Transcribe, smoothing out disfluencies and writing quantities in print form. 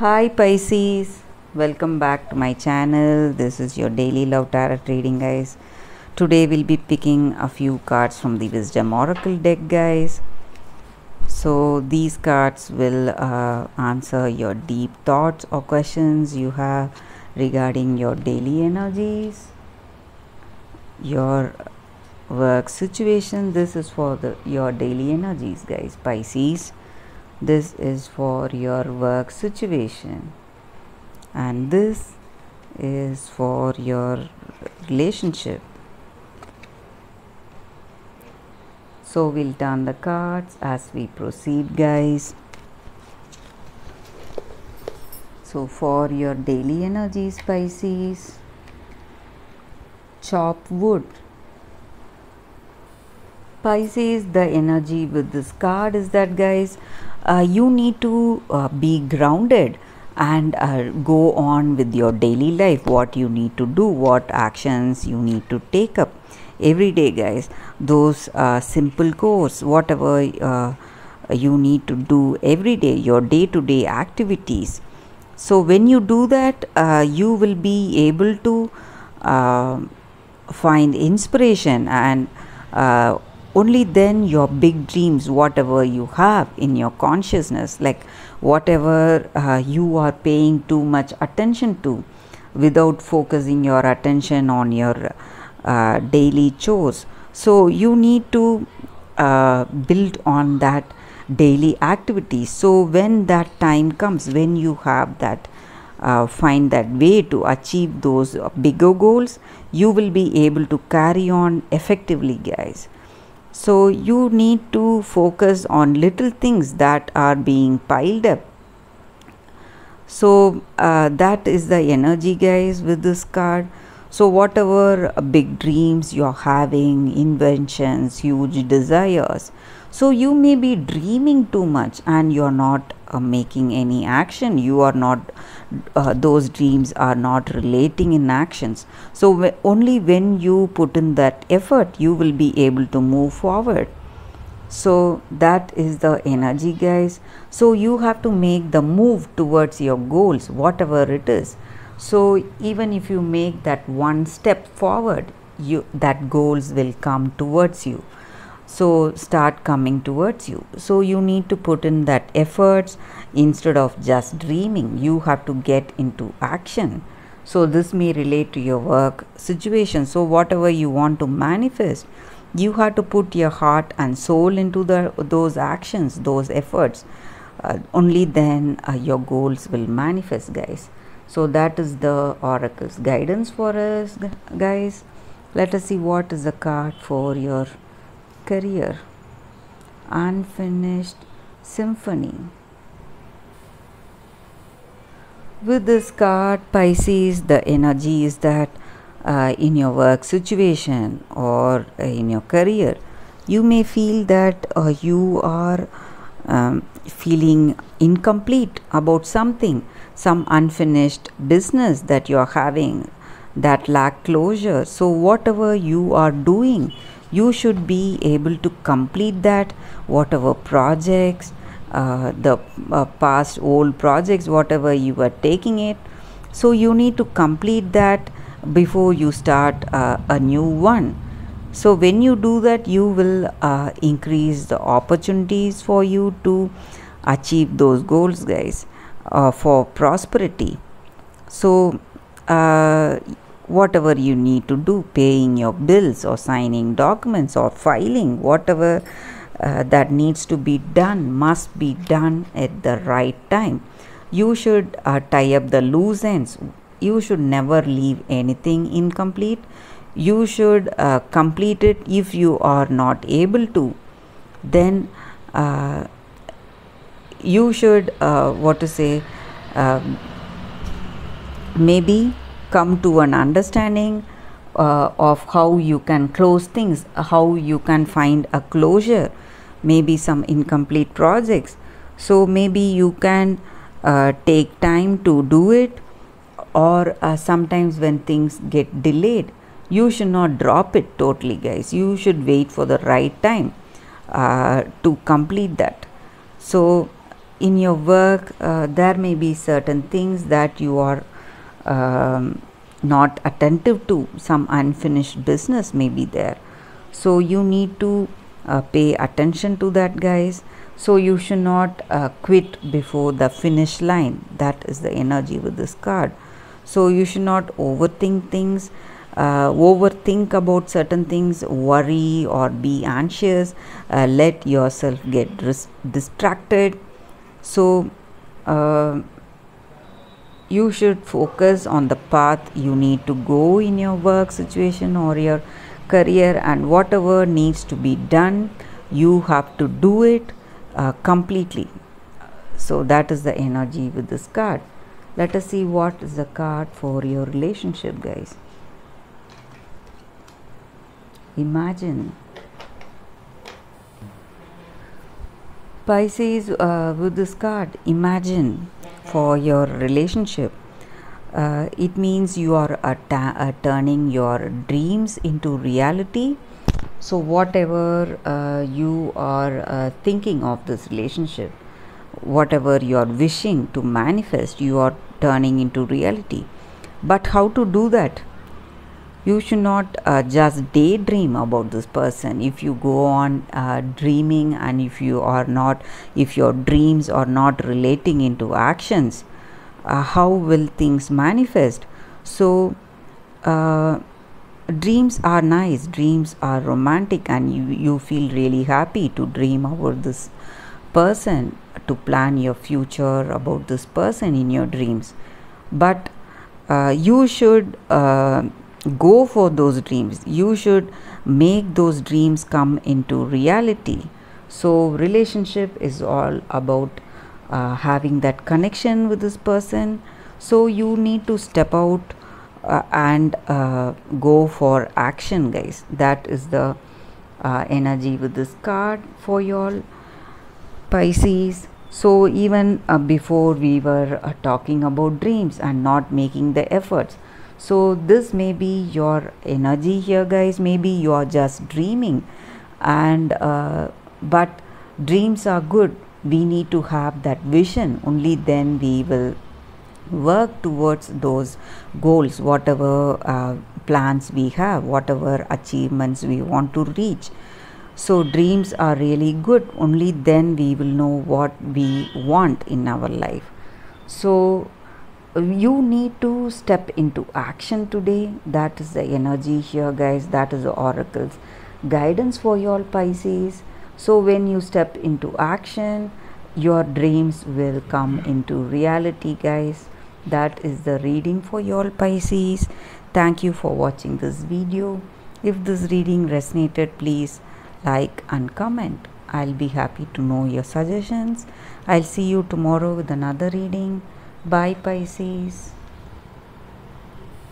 Hi Pisces, welcome back to my channel. This is your daily love tarot reading, guys. Today we'll be picking a few cards from the Wisdom Oracle deck, guys. So these cards will answer your deep thoughts or questions you have regarding your daily energies, your work situation. This is for your daily energies, guys, Pisces. This is for your work situation, and this is for your relationship. So we'll turn the cards as we proceed, guys. So for your daily energies, Pisces, chop wood. Pisces, the energy with this card is that, guys, you need to be grounded and go on with your daily life, what you need to do, what actions you need to take up every day, guys. Those simple goals, whatever you need to do every day, your day-to-day activities. So when you do that, you will be able to find inspiration, and only then your big dreams, whatever you have in your consciousness, like whatever you are paying too much attention to without focusing your attention on your daily chores. So you need to build on that daily activity. So when that time comes, when you have that find that way to achieve those bigger goals, you will be able to carry on effectively, guys. So you need to focus on little things that are being piled up. So that is the energy, guys, with this card. So whatever big dreams you're having, inventions, huge desires, so you may be dreaming too much and you're not making any action. You are not those dreams are not relating in actions. So only when you put in that effort, you will be able to move forward. So that is the energy, guys. So you have to make the move towards your goals, whatever it is. So even if you make that one step forward, that goals will come towards you. So start coming towards you. So you need to put in that efforts instead of just dreaming. You have to get into action. So this may relate to your work situation. So whatever you want to manifest, you have to put your heart and soul into those actions, those efforts. Only then your goals will manifest, guys. So that is the oracle's guidance for us, guys. Let us see what is the card for your career. Unfinished symphony. With this card, Pisces, the energy is that in your work situation or in your career, you may feel that you are feeling incomplete about something, some unfinished business that you are having that lack closure. So whatever you are doing, you should be able to complete that, whatever projects, the past old projects, whatever you are taking it. So you need to complete that before you start a new one. So when you do that, you will increase the opportunities for you to achieve those goals, guys, for prosperity. So whatever you need to do, paying your bills or signing documents or filing, whatever that needs to be done must be done at the right time. You should tie up the loose ends. You should never leave anything incomplete. You should complete it. If you are not able to, then you should maybe come to an understanding of how you can close things, how you can find a closure, maybe some incomplete projects. So maybe you can take time to do it, or sometimes when things get delayed, you should not drop it totally, guys. You should wait for the right time to complete that. So in your work, there may be certain things that you are not attentive to. Some unfinished business may be there, so you need to pay attention to that, guys. So you should not quit before the finish line. That is the energy with this card. So you should not overthink things, overthink about certain things, worry or be anxious, let yourself get distracted. So you should focus on the path you need to go in your work situation or your career, and whatever needs to be done, you have to do it completely. So that is the energy with this card. Let us see what is the card for your relationship, guys. Imagine. Pisces, with this card, imagine for your relationship. It means you are turning your dreams into reality. So whatever you are thinking of this relationship, whatever you are wishing to manifest, you are turning into reality. But how to do that? You should not just daydream about this person. If you go on dreaming, and if your dreams are not relating into actions, how will things manifest? So dreams are nice, dreams are romantic, and you feel really happy to dream about this person, to plan your future about this person in your dreams. But you should go for those dreams. You should make those dreams come into reality. So relationship is all about having that connection with this person. So you need to step out and go for action, guys. That is the energy with this card for y'all, Pisces. So even before we were talking about dreams and not making the efforts, so this may be your energy here, guys. Maybe you are just dreaming, and but dreams are good. We need to have that vision. Only then we will work towards those goals, whatever plans we have, whatever achievements we want to reach. So dreams are really good. Only then we will know what we want in our life. So you need to step into action today. That is the energy here, guys. That is the oracle's guidance for your Pisces. So when you step into action, your dreams will come into reality, guys. That is the reading for your Pisces. Thank you for watching this video. If this reading resonated, please like and comment. I'll be happy to know your suggestions. I'll see you tomorrow with another reading. Bye, Pisces.